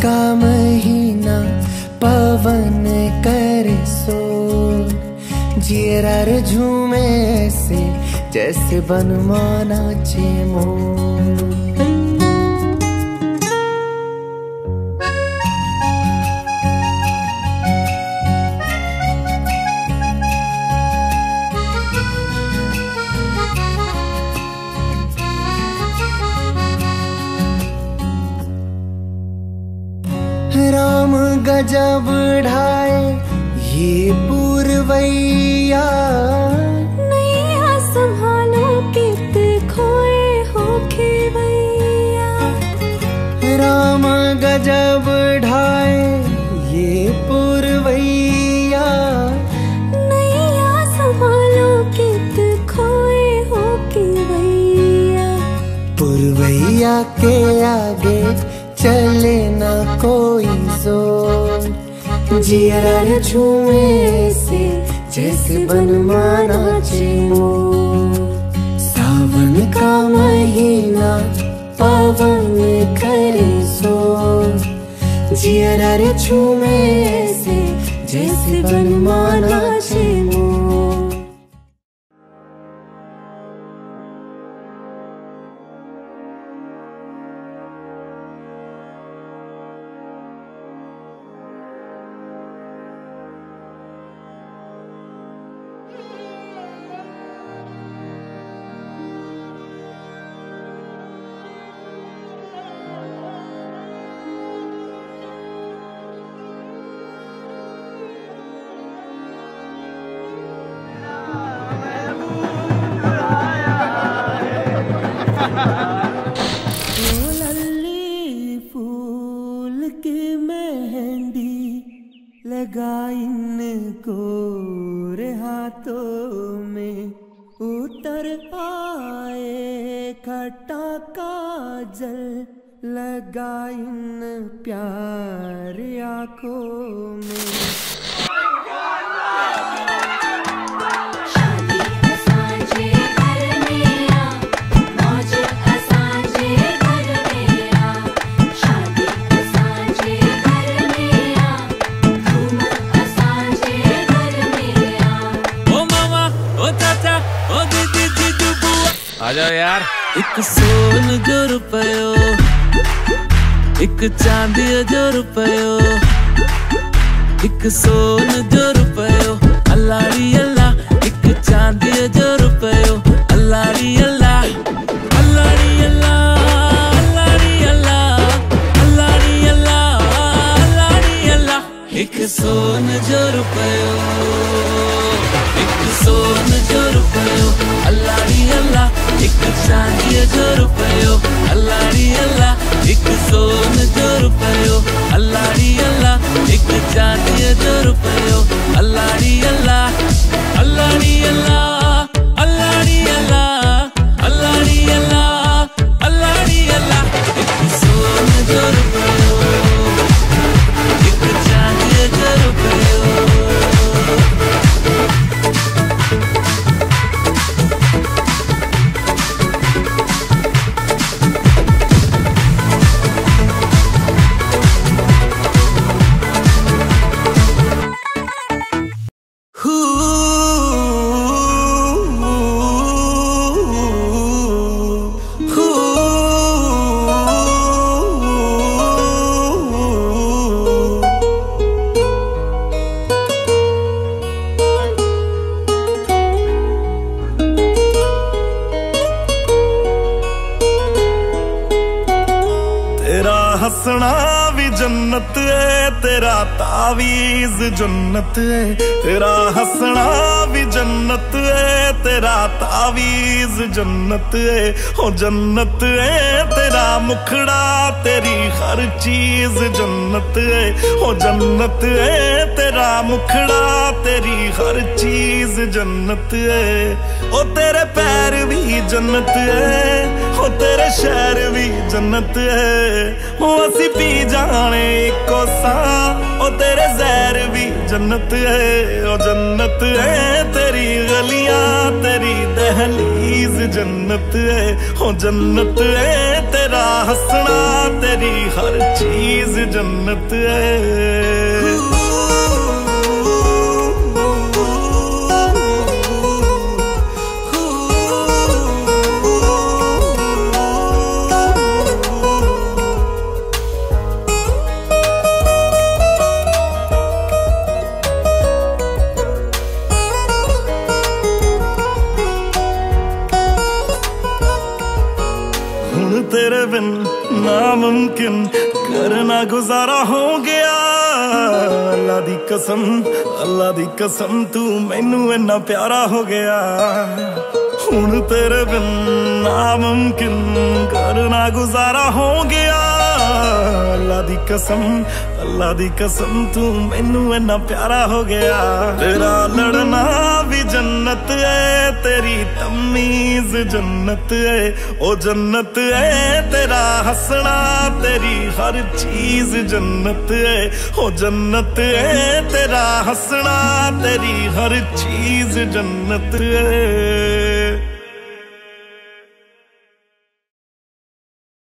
का महीना पवन करे सोन, जियरा रे झूमे ऐसे जैसे बनमाना चे मोर। राम गजब ढाए ये पूर्वैया, नैया संभालो कित खोए हो खेवैया। राम गजब ढाए ये पूर्वैया, नैया संभालो कित खोए हो खेवैया। पूर्वैया के आगे चले ना कोई जोर, जियरा रे झूमे से जैसे बनमाना चे मोर। सावन का महीना पवन करे सोन, जियरा रे झूमे से जैसे बनमाना चे मोर। लगा इनको रे हाथों में, उतर आए खट्टा काजल, लगा इन प्यारी आँखों में। आ जाओ यार। एक सोन जो रुपयो, एक चांदी जो रुपयो, एक सोन जो रुपयो अल्लाड़ी अल्लाह। एक चांदी जो रुपयो अल्लाड़ी अल्लाह, अल्लाड़ी अल्लाह, अल्लाड़ी अल्लाह, अल्लाड़ी अल्लाह, अल्लाड़ी अल्लाह। एक सोन जो रुपयो, एक सोन जो रुपयो अल्लाड़ी अल्लाह। एक चांदी जो रुपयो अल्लाड़ी अल्लाह। एक सोन जो रुपयो अल्लाड़ी अल्लाह। एक चांदी जो रुपयो अल्लाड़ी अल्लाह, अल्लाड़ी अल्लाह, अल्लाड़ी अल्लाह, अल्लाड़ी अल्लाह, अल्लाड़ी अल्लाह। एक सोन जो रुपयो, एक चांदी जो रुपयो। हंसना भी जन्नत है, तेरा तावीज जन्नत है। तेरा हंसना भी जन्नत है, तेरा तावीज जन्नत है। हो जन्नत है तेरा मुखड़ा, तेरी हर चीज जन्नत है। हो जन्नत है तेरा मुखड़ा, तेरी हर चीज जन्नत है। ओ तेरे पैर भी जन्नत है, हो तेरे शहर भी जन्नत है। हो असी पी जाने कोसा, ओ तेरे जहर भी जन्नत है। ओ जन्नत है तेरी गलियां, तेरी दहलीज जन्नत है। हो जन्नत है तेरा हंसना, तेरी हर चीज जन्नत है। तेरे बिन नामुमकिन करना गुजारा हो गया। अल्लाह दी कसम तू मैनू इन्ना प्यारा हो गया। हुण तेरे बिन नामुमकिन करना गुजारा हो गया। अल्लाह दी कसम तू मैनू इन्ना प्यारा हो गया। तेरा लड़ना भी जन्नत है, तेरी तमीज जन्नत है, ओ जन्नत है। तेरा हंसना तेरी हर चीज जन्नत है, ओ जन्नत है। तेरा हंसना तेरी हर चीज जन्नत है।